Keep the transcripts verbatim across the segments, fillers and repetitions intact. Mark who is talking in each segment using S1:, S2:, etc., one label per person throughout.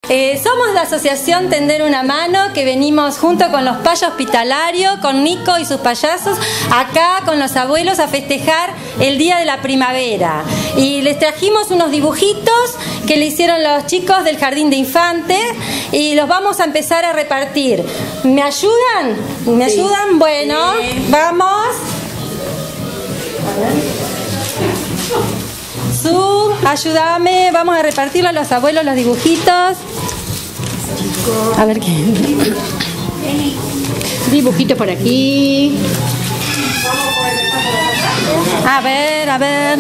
S1: Eh, somos la Asociación Tender una Mano, que venimos junto con los payos hospitalarios, con Nico y sus payasos, acá con los abuelos a festejar el Día de la Primavera. Y les trajimos unos dibujitos que le hicieron los chicos del Jardín de Infantes y los vamos a empezar a repartir. ¿Me ayudan? ¿Me ayudan? Bueno, vamos. Su, ayúdame, vamos a repartirlo a los abuelos los dibujitos. A ver qué.
S2: Dibujitos por aquí.
S1: A ver, a ver.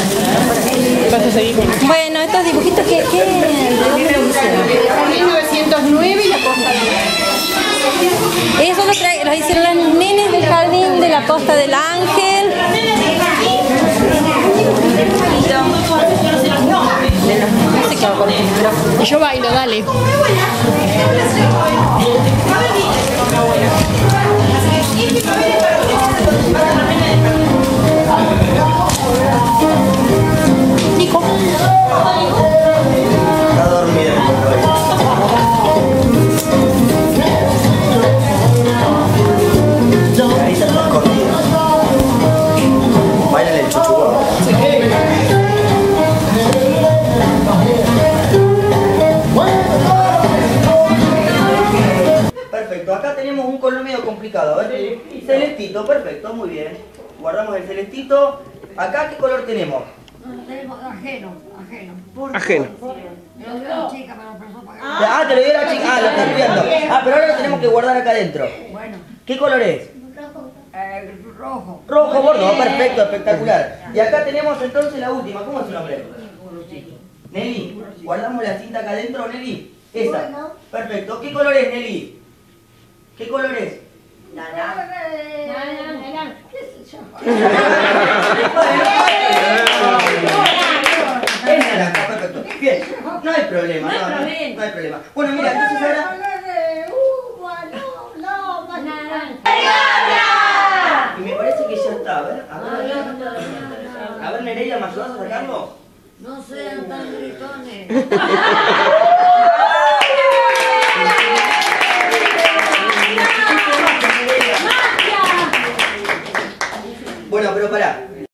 S1: Bueno, estos dibujitos que, que ¿de dónde los hicieron?
S2: mil novecientos nueve y la Costa del Ángel.
S1: Eso los, trae, los hicieron los nenes del Jardín de la Costa del Ángel.
S2: Y yo bailo, dale.
S1: Nico.
S3: Está dormido. Ahí está escondido. Bailan el chuchuá. Perfecto, acá tenemos un color medio complicado, ¿eh? Celestito, perfecto, muy bien. Guardamos el celestito. Acá, ¿qué color tenemos?
S4: Tenemos ajeno, ajeno.
S5: Ajeno.
S4: Lo dio la chica, me lo prestó para acá.
S3: Ah, te lo dio la chica. Ah, lo estás viendo. Ah, pero ahora lo tenemos que guardar acá adentro.
S4: Bueno,
S3: ¿Qué color es?
S4: eh, rojo.
S3: Rojo bordo, perfecto, espectacular. Y acá tenemos entonces la última. ¿Cómo es su nombre? Nelly. ¿Guardamos la cinta acá adentro, Nelly? Esa. Perfecto. ¿Qué color es, Nelly? ¿Qué color es?
S4: Naranja. ¿Qué sé yo?
S3: Es naranja, perfecto. Bien, no hay problema, no, no, no hay problema. Bueno, mira, entonces ahora... Y me parece que ya está, a ver, a ver, a ver, Nereida, ¿me ayudas a sacarlo?
S4: No sean tan gritones.
S3: Bueno, pero pará.